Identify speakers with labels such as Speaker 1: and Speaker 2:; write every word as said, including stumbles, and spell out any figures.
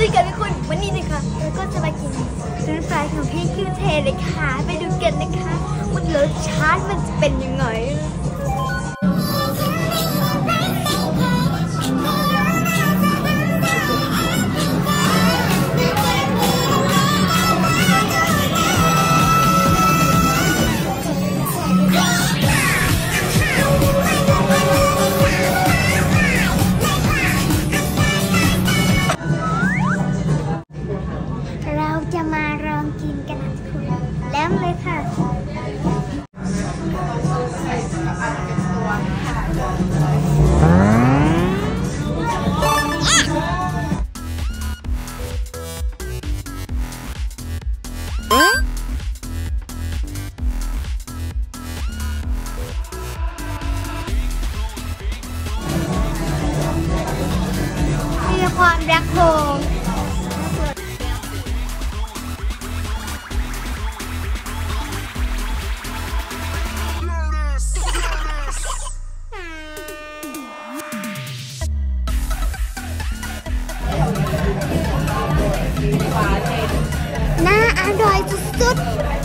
Speaker 1: ดีค่ะพี่คุณวันนี้นะคะเราก็จะมากินเฟรนช์ฟรายของพี่คิวเทเลยค่ะไปดูกันนะคะว่ารสชาติมันจะเป็นยังไงจะมาลองกินกันนะทุกคนแล้วเลยค่ะมีความรักโฮมน่าอร่อยสุดๆ